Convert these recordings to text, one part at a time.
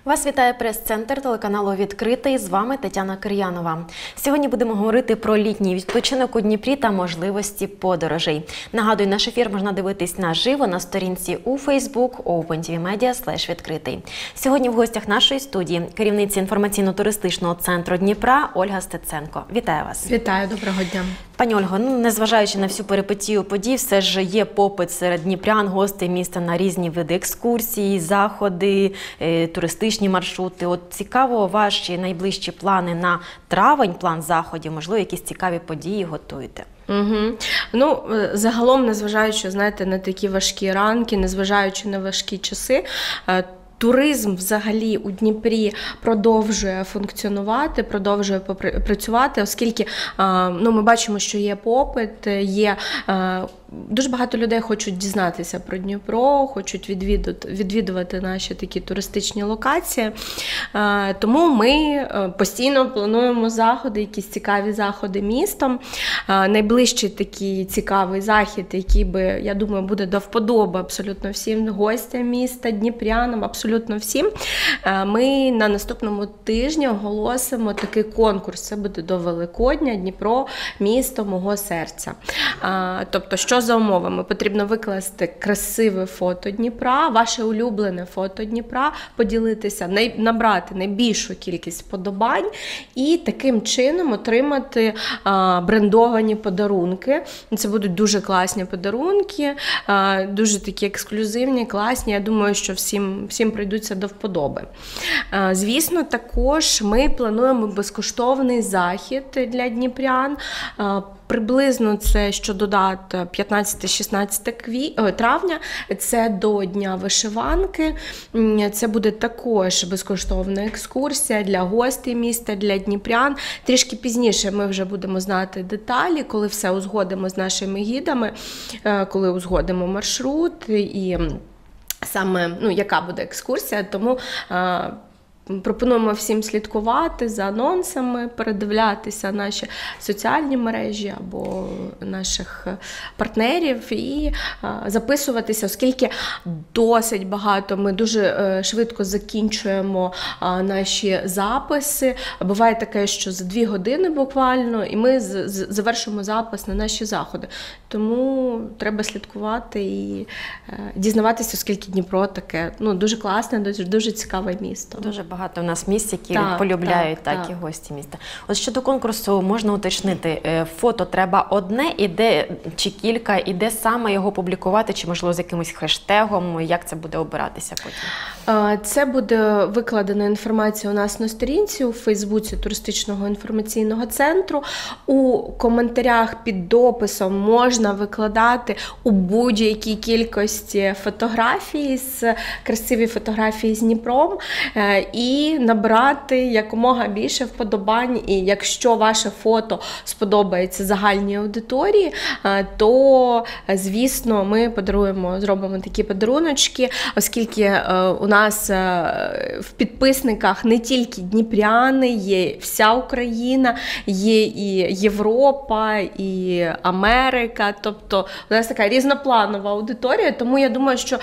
Вас вітає прес-центр телеканалу «Відкритий». З вами Тетяна Кир'янова. Сьогодні будемо говорити про літній відпочинок у Дніпрі та можливості подорожей. Нагадую, наш ефір можна дивитись наживо на сторінці у Facebook opentvmedia/відкритий. Сьогодні в гостях нашої студії керівниця інформаційно-туристичного центру Дніпра Ольга Стеценко. Вітаю вас. Вітаю, доброго дня. Пані Ольго, незважаючи на всю перипетію подій, все ж є попит серед дніпрян, гостей міста на різні види екскурсій, заходи, туристичні маршрути. От цікаво, ваші найближчі плани на травень, план заходів, можливо, якісь цікаві події готуєте? Ну, загалом, незважаючи, знаєте, на такі важкі ранки, незважаючи на важкі часи, туризм взагалі у Дніпрі продовжує функціонувати, продовжує працювати, оскільки ми бачимо, що є попит, є дуже багато людей хочуть дізнатися про Дніпро, хочуть відвідувати наші такі туристичні локації. Тому ми постійно плануємо заходи, якісь цікаві заходи містом. Найближчий такий цікавий захід, який би, я думаю, буде до вподоби абсолютно всім гостям міста, дніпрянам, абсолютно всім. Ми на наступному тижні оголосимо такий конкурс. Це буде до Великодня «Дніпро – місто мого серця». Тобто, що за умовами? Потрібно викласти красиве фото Дніпра, ваше улюблене фото Дніпра, поділитися, набрати найбільшу кількість вподобань і таким чином отримати брендовані подарунки. Це будуть дуже класні подарунки, дуже такі ексклюзивні, класні. Я думаю, що всім прийдуться до вподоби. Звісно, також ми плануємо безкоштовний захід для дніпрян. Приблизно це, що додати, 15-16 травня, це до Дня вишиванки. Це буде також безкоштовна екскурсія для гостей міста, для дніпрян. Трішки пізніше ми вже будемо знати деталі, коли все узгодимо з нашими гідами, коли узгодимо маршрут і саме, яка буде екскурсія. Тому пропонуємо всім слідкувати за анонсами, передивлятися наші соціальні мережі або наших партнерів і записуватися, оскільки досить багато, ми дуже швидко закінчуємо наші записи. Буває таке, що за 2 години буквально, і ми завершимо запис на наші заходи. Тому треба слідкувати і дізнаватися, оскільки Дніпро таке дуже класне, дуже цікаве місто. Дуже багато у нас місць, які полюбляють так і гості міста. От щодо конкурсу можна уточнити, фото треба одне, чи кілька, і де саме його публікувати, чи можливо з якимось хештегом, як це буде обиратися потім? Це буде викладена інформація у нас на сторінці у Фейсбуці туристичного інформаційного центру. У коментарях під дописом можна викладати у будь-якій кількості фотографій, красиві фотографії з Дніпром, і набрати якомога більше вподобань. І якщо ваше фото сподобається загальній аудиторії, то, звісно, ми зробимо такі подаруночки, оскільки у нас в підписниках не тільки дніпряни, є вся Україна, є і Європа, і Америка, тобто у нас така різнопланова аудиторія, тому я думаю, що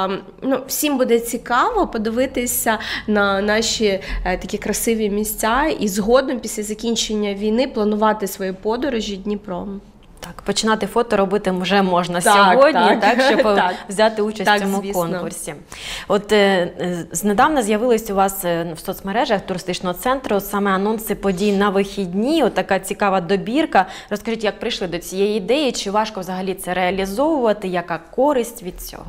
всім буде цікаво подивитися на наші такі красиві місця і згодом після закінчення війни планувати свої подорожі Дніпром. Так, починати фото робити вже можна сьогодні, щоб взяти участь в цьому конкурсі. От знедавна з'явились у вас в соцмережах туристичного центру саме анонси подій на вихідні, от така цікава добірка. Розкажіть, як прийшли до цієї ідеї, чи важко взагалі це реалізовувати, яка користь від цього?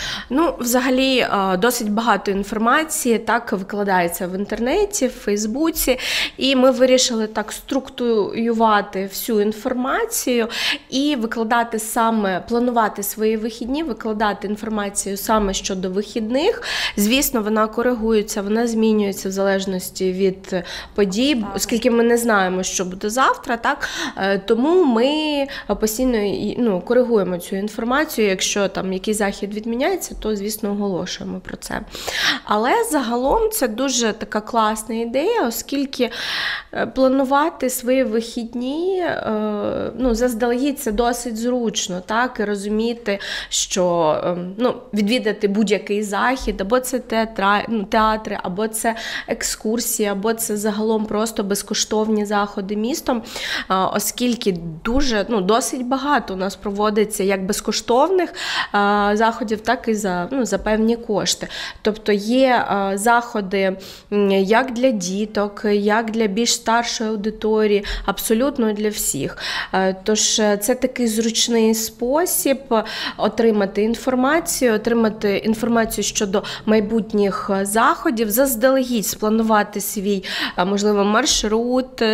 Взагалі, досить багато інформації так викладається в інтернеті, в Фейсбуці, і ми вирішили так структурувати всю інформацію і викладати планувати свої вихідні, викладати інформацію саме щодо вихідних. Звісно, вона коригується, вона змінюється в залежності від подій, оскільки ми не знаємо, що буде завтра, так? Тому ми постійно коригуємо цю інформацію, якщо там якийсь захід відміняється, відбувається, то, звісно, оголошуємо про це. Але загалом це дуже така класна ідея, оскільки планувати свої вихідні, заздалегідь це досить зручно, так, і розуміти, що відвідати будь-який захід, або це театри, або це екскурсії, або це загалом просто безкоштовні заходи містом, оскільки досить багато у нас проводиться як безкоштовних заходів, так і за певні кошти. Тобто є заходи як для діток, як для більш старшої аудиторії, абсолютно для всіх. Тож це такий зручний спосіб отримати інформацію щодо майбутніх заходів, заздалегідь спланувати свій, можливо, маршрут,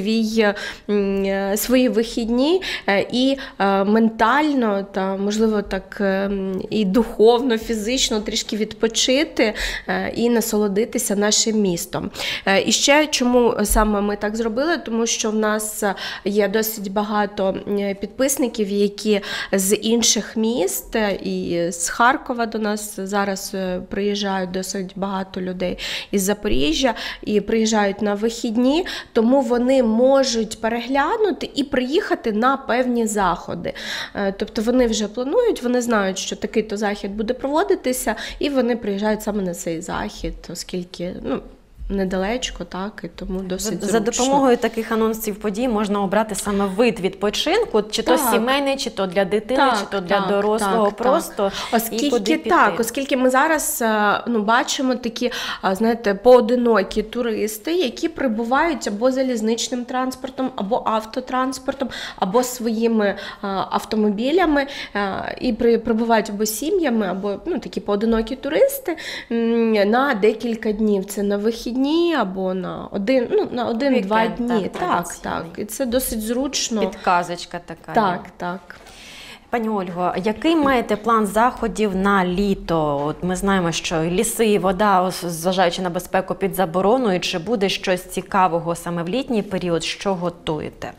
свої вихідні і ментально та, можливо, так і духовно, фізично трішки відпочити і насолодитися нашим містом. І ще чому саме ми так зробили? Тому що в нас є досить багато підписників, які з інших міст, і з Харкова до нас зараз приїжджають досить багато людей із Запоріжжя і приїжджають на вихідні, тому вони можуть переглянути і приїхати на певні заходи. Тобто вони вже планують, вони знають, що такий-то захід буде проводитися, і вони приїжджають саме на цей захід, оскільки недалечко, так, і тому досить зручно. За допомогою таких анонсів подій можна обрати саме вид відпочинку, чи то сімейний, чи то для дитини, чи то для дорослого просто. Оскільки ми зараз бачимо такі, знаєте, поодинокі туристи, які прибувають або залізничним транспортом, або автотранспортом, або своїми автомобілями, і прибувають або сім'ями, або такі поодинокі туристи на декілька днів. Це на вихідні, або на один-два дні. Так. І це досить зручно. Підказочка така. Так. Пані Ольго, який маєте план заходів на літо? От ми знаємо, що ліси і вода, зважаючи на безпеку, під забороною. Чи буде щось цікавого саме в літній період? Що готуєте?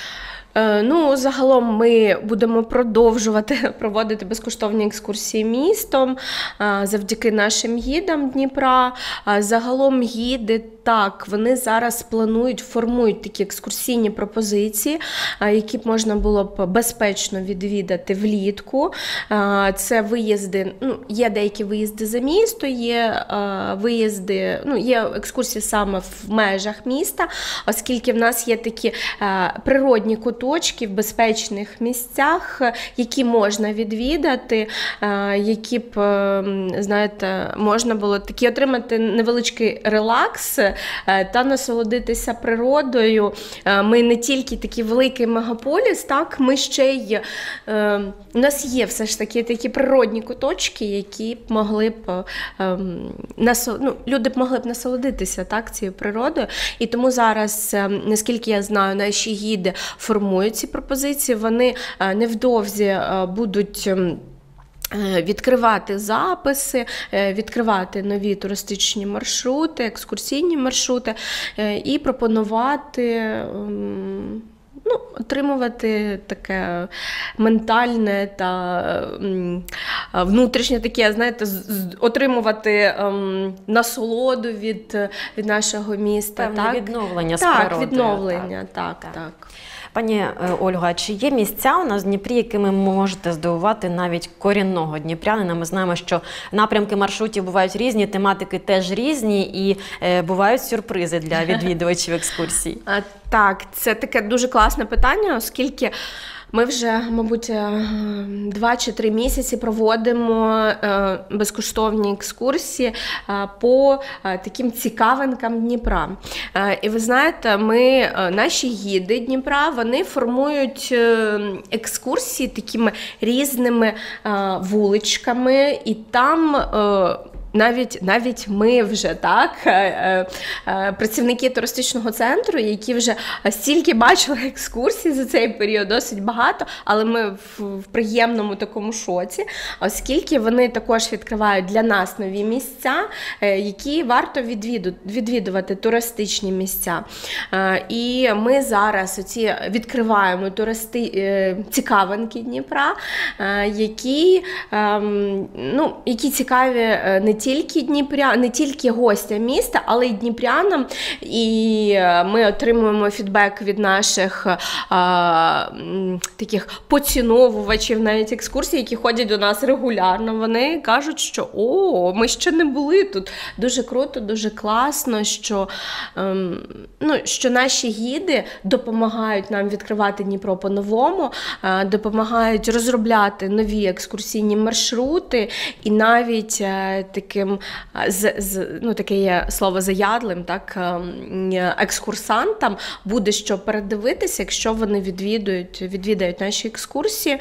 Загалом ми будемо продовжувати проводити безкоштовні екскурсії містом завдяки нашим гідам Дніпра. Загалом гіди, вони зараз формують такі екскурсійні пропозиції, які б можна було б безпечно відвідати влітку. Це виїзди, є деякі виїзди за місто, є виїзди, є екскурсії саме в межах міста, оскільки в нас є такі природні куточки в безпечних місцях, які можна відвідати, які б, знаєте, можна було такі отримати невеличкий релакс та насолодитися природою. Ми не тільки такий великий мегаполіс, так, ми ще й, у нас є все ж таки такі природні куточки, які б могли б, люди б могли б насолодитися, так, цією природою. І тому зараз, наскільки я знаю, наші гіди формують ці пропозиції, вони невдовзі будуть відкривати записи, відкривати нові туристичні маршрути, екскурсійні маршрути і пропонувати отримувати таке ментальне та внутрішнє таке, знаєте, отримувати насолоду від нашого міста. Певне відновлення з природою. Так, відновлення, так. Пані Ольга, чи є місця у нас в Дніпрі, якими можете здивувати навіть корінного дніпрянина? Ми знаємо, що напрямки маршрутів бувають різні, тематики теж різні і бувають сюрпризи для відвідувачів екскурсій. Так, це таке дуже класне питання, оскільки ми вже, мабуть, 2 чи 3 місяці проводимо безкоштовні екскурсії по таким цікавинкам Дніпра. І ви знаєте, наші гіди Дніпра, вони формують екскурсії такими різними вуличками, і там навіть ми вже так, працівники туристичного центру, які вже стільки бачили екскурсій за цей період, досить багато, але ми в приємному такому шоці, оскільки вони також відкривають для нас нові місця, які варто відвідувати, туристичні місця. І ми зараз відкриваємо цікавинки Дніпра, які цікаві не тільки гостям міста, але й дніпрянам. І ми отримуємо фідбек від наших таких поціновувачів навіть екскурсій, які ходять до нас регулярно. Вони кажуть, що ми ще не були тут. Дуже круто, дуже класно, що наші гіди допомагають нам відкривати Дніпро по-новому, допомагають розробляти нові екскурсійні маршрути, і навіть таке є слово заядлим, так, екскурсантам буде що передивитися, якщо вони відвідають наші екскурсії.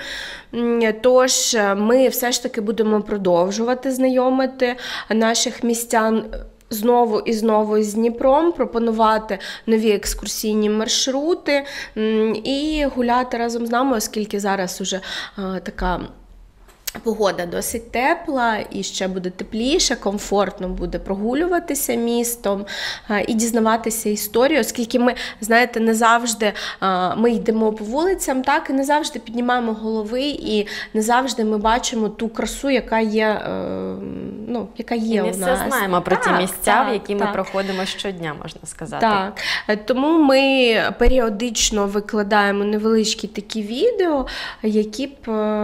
Тож ми все ж таки будемо продовжувати знайомити наших містян знову і знову з Дніпром, пропонувати нові екскурсійні маршрути і гуляти разом з нами, оскільки зараз уже така погода досить тепла, і ще буде тепліше, комфортно буде прогулюватися містом і дізнаватися історію, оскільки ми, знаєте, не завжди ми йдемо по вулицям, так, і не завжди піднімаємо голови, і не завжди ми бачимо ту красу, яка є, яка є у нас. І не все знаємо про ті місця, в які ми проходимо щодня, можна сказати. Так, тому ми періодично викладаємо невеличкі такі відео, які б,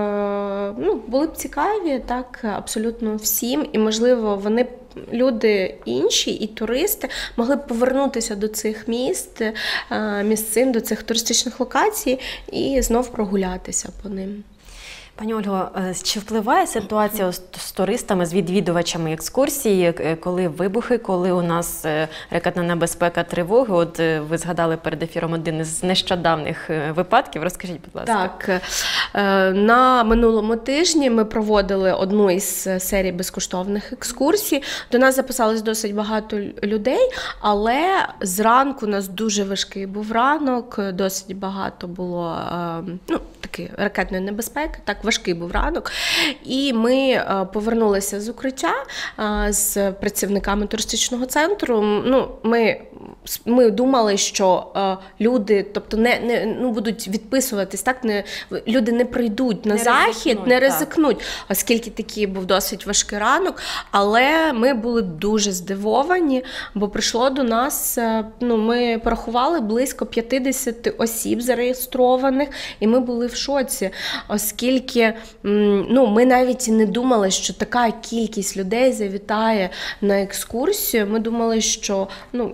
були б цікаві, так, абсолютно всім, і, можливо, люди інші і туристи могли б повернутися до цих місцин, до цих туристичних локацій і знов прогулятися по ним. Пані Ольго, чи впливає ситуація з туристами, з відвідувачами екскурсії, коли вибухи, коли у нас ракетна небезпека, тривоги? От ви згадали перед ефіром один із нещодавних випадків. Розкажіть, будь ласка. Так, на минулому тижні ми проводили одну із серій безкоштовних екскурсій. До нас записалось досить багато людей, але зранку у нас дуже важкий був ранок, досить багато було ракетної небезпеки, так, важкий був ранок. І ми повернулися з укриття з працівниками туристичного центру. Ми думали, що люди, тобто не будуть відписуватись, так, люди не прийдуть на захід, не ризикнуть, оскільки такий був досить важкий ранок. Але ми були дуже здивовані, бо прийшло до нас, ми порахували близько 50 осіб зареєстрованих, і ми були в шоці, оскільки ми навіть не думали, що така кількість людей завітає на екскурсію. Ми думали, що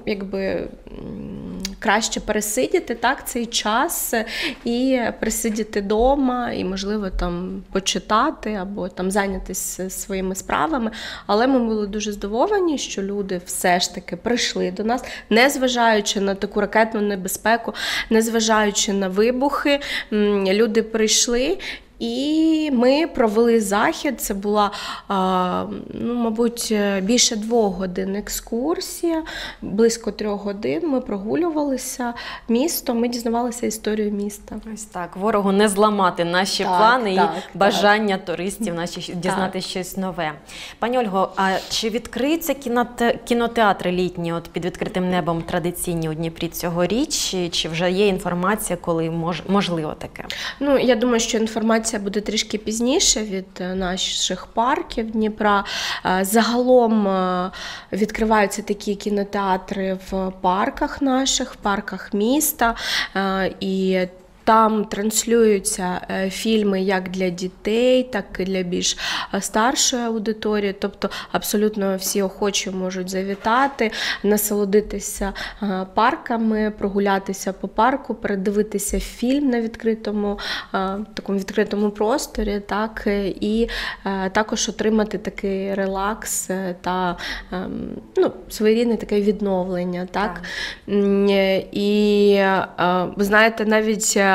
краще пересидіти, так, цей час і присидіти вдома, і, можливо, там почитати або там зайнятися своїми справами. Але ми були дуже здивовані, що люди все ж таки прийшли до нас, незважаючи на таку ракетну небезпеку, незважаючи на вибухи, люди прийшли. І ми провели захід, це була, мабуть, більше 2 годин екскурсія, близько 3 годин ми прогулювалися містом, ми дізнавалися історію міста. Ось так, ворогу не зламати наші плани і бажання туристів дізнати щось нове. Пані Ольго, а чи відкриються кінотеатри літні під відкритим небом традиційні у Дніпрі цьогоріч, чи вже є інформація, коли можливо таке? Я думаю, що інформація буде трішки пізніше від наших парків Дніпра. Загалом відкриваються такі кінотеатри в парках наших, в парках міста. І там транслюються фільми як для дітей, так і для більш старшої аудиторії. Тобто абсолютно всі охочі можуть завітати, насолодитися парками, прогулятися по парку, передивитися фільм на такому відкритому просторі, так, і також отримати такий релакс та своєрідне таке відновлення. Так? І ви знаєте, навіть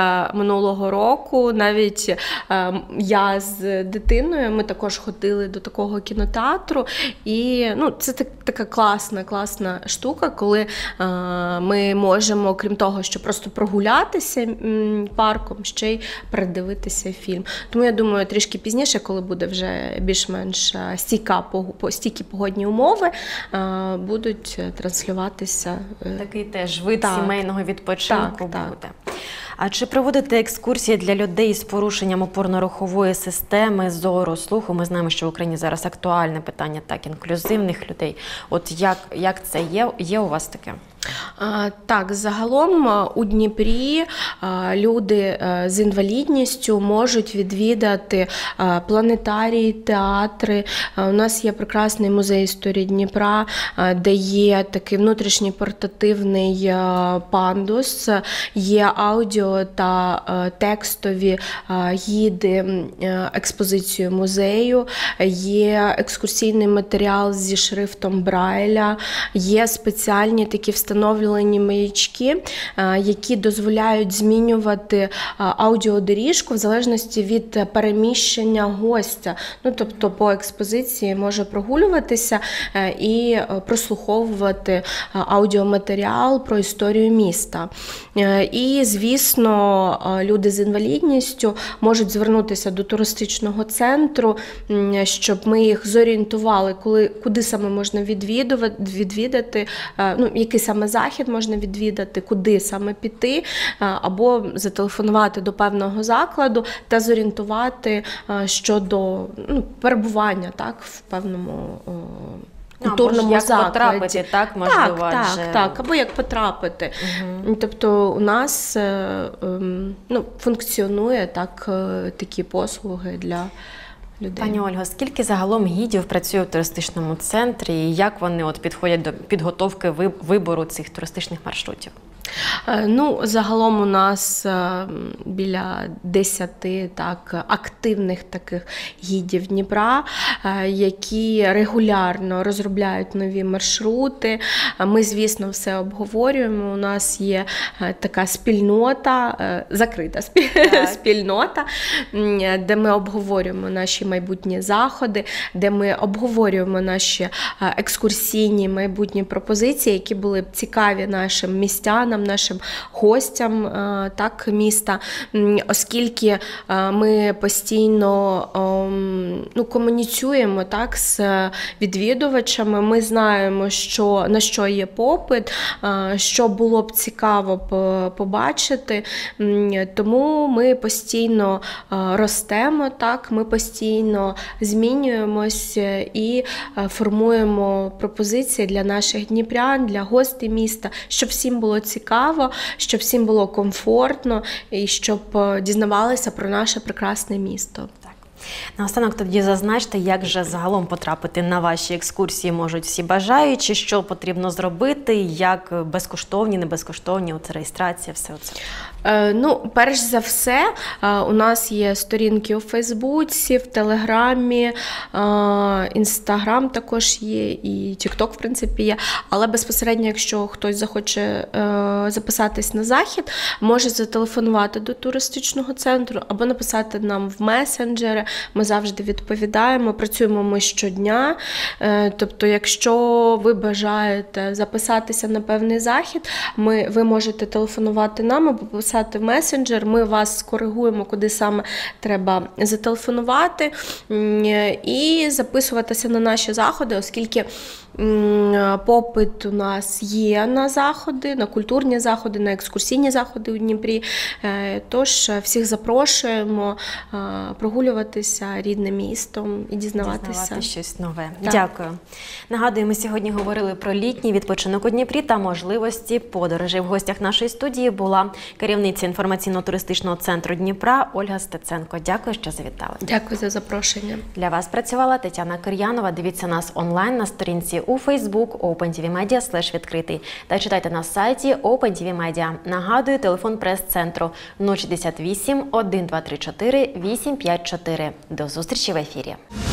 минулого року. Навіть я з дитиною, ми також ходили до такого кінотеатру. І це така класна штука, коли ми можемо, крім того, що просто прогулятися парком, ще й передивитися фільм. Тому я думаю, трішки пізніше, коли буде вже більш-менш стійкі погодні умови, будуть транслюватися. Такий теж вид сімейного відпочинку буде. А чи проводите екскурсії для людей з порушенням опорно-рухової системи, зору, слуху? Ми знаємо, що в Україні зараз актуальне питання інклюзивних людей. От як це є? Є у вас таке? Так, загалом у Дніпрі люди з інвалідністю можуть відвідати планетарії, театри. У нас є прекрасний музей історії Дніпра, де є такий внутрішній портативний пандус, є аудіо та текстові гіди експозицію музею, є екскурсійний матеріал зі шрифтом Брайля, є спеціальні такі встановлені маячки, які дозволяють змінювати аудіодоріжку в залежності від переміщення гостя. Тобто по експозиції може прогулюватися і прослуховувати аудіоматеріал про історію міста. І, звісно, люди з інвалідністю можуть звернутися до туристичного центру, щоб ми їх зорієнтували, куди саме можна відвідати, який саме захід можна відвідати, куди саме піти, або зателефонувати до певного закладу та зорієнтувати щодо перебування в певному культурному як закладі. Потрапити, можливо. Або як потрапити. Тобто у нас функціонує такі послуги для людей. Пані Ольго, скільки загалом гідів працює в туристичному центрі і як вони підходять до підготовки вибору цих туристичних маршрутів? Загалом у нас біля 10 активних таких гідів Дніпра, які регулярно розробляють нові маршрути. Ми, звісно, все обговорюємо. У нас є така спільнота, закрита спільнота, де ми обговорюємо наші майбутні заходи, де ми обговорюємо наші екскурсійні майбутні пропозиції, які були б цікаві нашим містянам, нашим гостям міста, оскільки ми постійно комуніцюємо з відвідувачами, ми знаємо, на що є попит, що було б цікаво побачити, тому ми постійно ростемо, ми постійно змінюємось і формуємо пропозиції для наших дніпрян, для гостей міста, щоб всім було цікаво, щоб всім було комфортно і щоб дізнавалися про наше прекрасне місто. Наостанок тоді зазначте, як же загалом потрапити на ваші екскурсії можуть всі бажаючі, що потрібно зробити, як безкоштовні, не безкоштовні, реєстрація, все це. Перш за все, у нас є сторінки у Фейсбуці, в Телеграмі, Інстаграм також є, і Тікток, в принципі, є. Але безпосередньо, якщо хтось захоче записатись на захід, може зателефонувати до туристичного центру або написати нам в месенджери. Ми завжди відповідаємо, працюємо ми щодня. Тобто, якщо ви бажаєте записатися на певний захід, ви можете телефонувати нам або писати в месенджер, ми вас скоригуємо, куди саме треба зателефонувати і записуватися на наші заходи, оскільки попит у нас є на заходи, на культурні заходи, на екскурсійні заходи у Дніпрі. Тож всіх запрошуємо прогулюватися рідним містом і дізнавати щось нове. Так. Дякую. Нагадую, ми сьогодні говорили про літній відпочинок у Дніпрі та можливості подорожей. В гостях нашої студії була керівниця інформаційно-туристичного центру Дніпра Ольга Стеценко. Дякую, що завітали. Дякую за запрошення. Для вас працювала Тетяна Кир'янова. Дивіться нас онлайн на сторінці у Facebook OpenTVMedia/відкритий та читайте на сайті OpenTV Media. Нагадую, телефон прес-центру 068 1234 854. До зустрічі в ефірі.